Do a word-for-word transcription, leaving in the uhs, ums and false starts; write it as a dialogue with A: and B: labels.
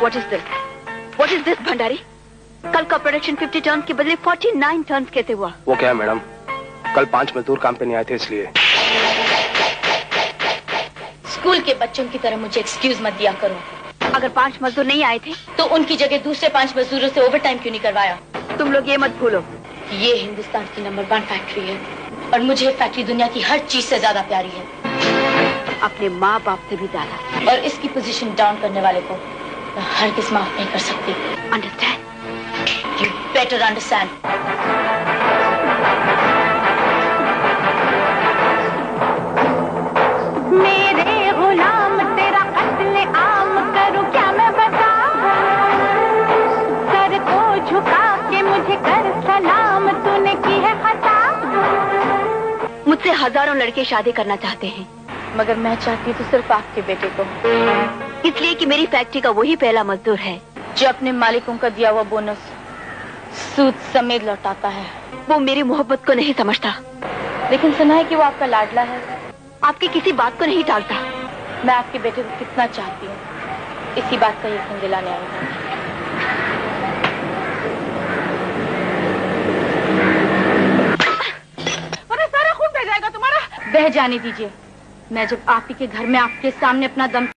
A: What is this? What is this, Bhandari? कल का production fifty turns के बदले फोर्टी नाइन टर्न्स कैसे हुआ?
B: वो क्या है मैडम, कल पांच मजदूर काम पे नहीं आए थे इसलिए।
C: स्कूल के बच्चों की तरह मुझे एक्सक्यूज मत दिया करो।
A: अगर पांच मजदूर नहीं आए थे
C: तो उनकी जगह दूसरे पांच मजदूरों से ओवर टाइम क्यों नहीं करवाया?
A: तुम लोग ये मत भूलो,
C: ये हिंदुस्तान की नंबर वन फैक्ट्री है और मुझे ये फैक्ट्री दुनिया की हर चीज से ज्यादा प्यारी है,
A: अपने माँ बाप से भी ज्यादा।
C: और इसकी पोजीशन डाउन करने वाले को मैं हरगिज़ माफ नहीं कर सकती।
A: अंडरस्टैंड?
C: You better understand.
D: मेरे गुलाम तेरा कत्ले आम करूं क्या मैं बता, सर को झुका के मुझे कर सलाम, तूने की है खता।
A: मुझसे हजारों लड़के शादी करना चाहते हैं,
C: मगर मैं चाहती तो सिर्फ आपके बेटे को,
A: इसलिए कि मेरी फैक्ट्री का वही पहला मजदूर है
C: जो अपने मालिकों का दिया हुआ बोनस सूद समेत लौटाता है।
A: वो मेरी मोहब्बत को नहीं समझता,
C: लेकिन सुना है कि वो आपका लाडला है।
A: आपकी किसी बात को नहीं टालता।
C: मैं आपके बेटे को कितना चाहती हूँ, इसी बात का यकीन दिलाने आई हूँ।
D: अरे सारा खून बह जाएगा तुम्हारा।
C: बह जाने दीजिए, मैं जब आप ही के घर में आपके सामने अपना दम